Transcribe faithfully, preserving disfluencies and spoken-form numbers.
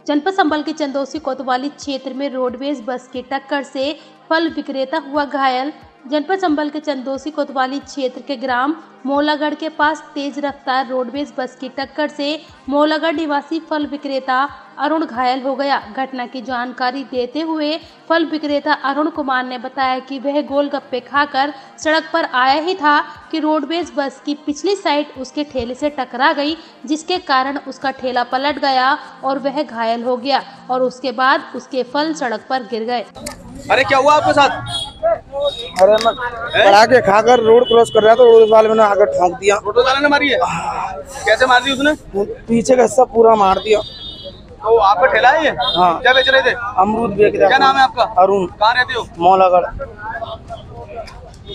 जनपद संभल के चंदौसी कोतवाली क्षेत्र में रोडवेज बस की टक्कर से फल विक्रेता हुआ घायल। जनपद संभल के चंदौसी कोतवाली क्षेत्र के ग्राम मौलागढ़ के पास तेज रफ्तार रोडवेज बस की टक्कर से मौलागढ़ निवासी फल विक्रेता अरुण घायल हो गया। घटना की जानकारी देते हुए फल विक्रेता अरुण कुमार ने बताया कि वह गोलगप्पे खाकर सड़क पर आया ही था कि रोडवेज बस की पिछली साइड उसके ठेले से टकरा गई, जिसके कारण उसका ठेला पलट गया और वह घायल हो गया और उसके बाद उसके फल सड़क पर गिर गए। अरे क्या हुआ आपके साथ? अरे मैं पटाखे खाकर रोड क्रॉस कर रहा था, रोड वाले ने आकर ठोक दिया। ऑटो वाले ने मारी है? कैसे मार दी उसने? पीछे का हिस्सा पूरा मार दिया। तो आपका ठेला है ये? हाँ। क्या बेच रहे थे? अमरूद बेच रहा। क्या नाम है आपका? अरुण। कहाँ रहते हो? मौलागढ़।